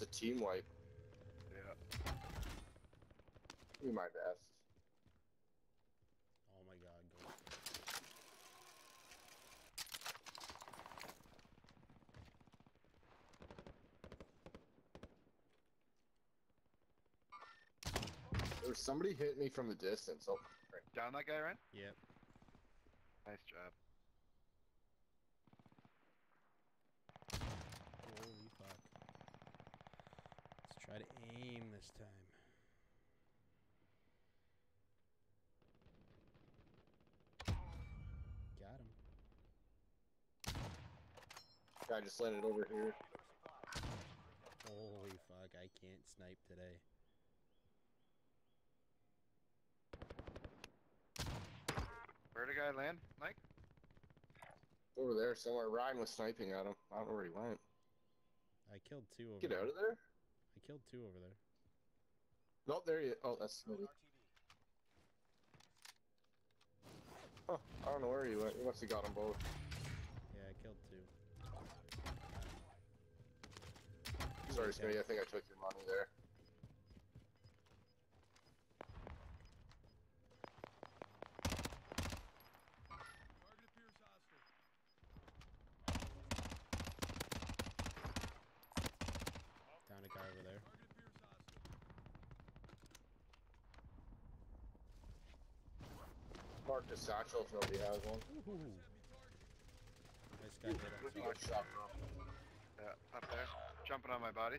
It's a team wipe. Yeah. Be my best. Oh my god, go. There's somebody hit me from the distance. Oh, right. Down that guy, Ryan? Yep. Nice job. Holy fuck. Let's try to aim this time. Got him. Guy just landed over here. Holy fuck, I can't snipe today. Where'd the guy land, Mike? Over there somewhere. Ryan was sniping at him. I don't know where he went. I killed two over Get there. out of there. I killed two over there. Nope, there you. Oh, that's Smitty. Huh, I don't know where he went. He must have got them both. Yeah, I killed two. Sorry, Smitty. I think I took your money there. Down a guy over there. Mark the satchel if nobody has one. Ooh. Nice guy hit up You top. got shot from. Yeah, up there. Jumping on my body.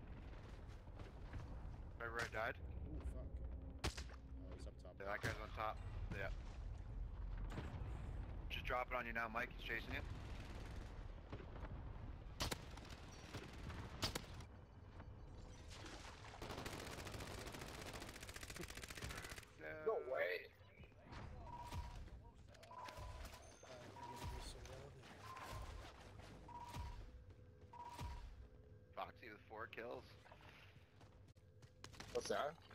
Right where I died. Ooh, fuck. Oh, he's up top. Yeah, that guy's on top. Yeah. Just dropping on you now, Mike. He's chasing you. No way. Foxy with 4 kills. What's that?